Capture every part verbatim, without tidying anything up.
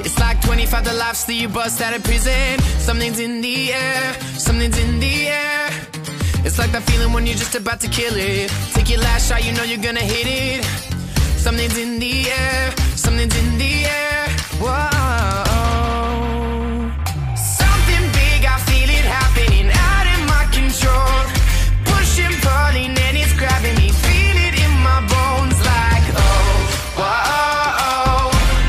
It's like twenty-five to life, still you bust out of prison. Something's in the air, something's in the air. It's like that feeling when you're just about to kill it. Take your last shot, you know you're gonna hit it. Something's in the air, something's in the air. Whoa. Something big, I feel it happening, out of my control. Pushing, pulling, and it's grabbing me. Feel it in my bones like, oh, whoa,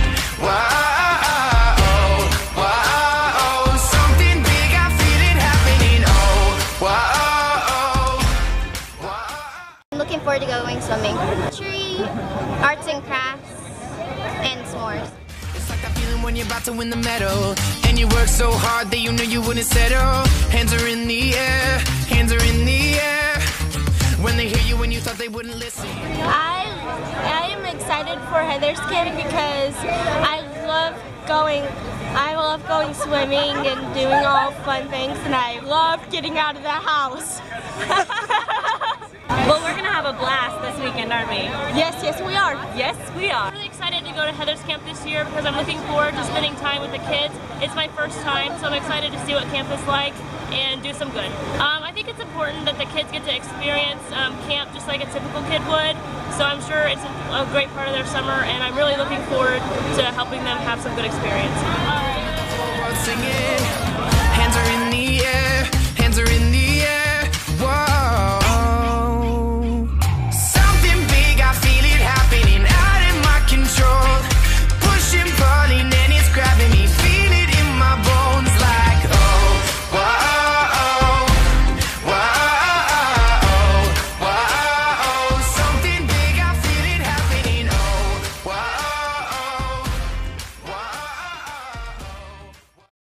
whoa, whoa. Something big, I feel it happening, oh, whoa, whoa. I'm looking forward to going swimming. Tree, arts and crafts, and s'mores. It's like that feeling when you're about to win the medal, and you work so hard that you knew you wouldn't settle. Hands are in the air, hands are in the air. When they hear you when you thought they wouldn't listen. I I am excited for Heather's camp because I love going I love going swimming and doing all fun things, and I love getting out of the house. Well, we're going to have a blast this weekend, aren't we? Yes, yes we are. Yes, we are. I'm really excited to go to Heather's camp this year because I'm looking forward to spending time with the kids. It's my first time, so I'm excited to see what camp is like and do some good. Um, I think it's important that the kids get to experience um, camp just like a typical kid would, so I'm sure it's a, a great part of their summer, and I'm really looking forward to helping them have some good experience. Singing.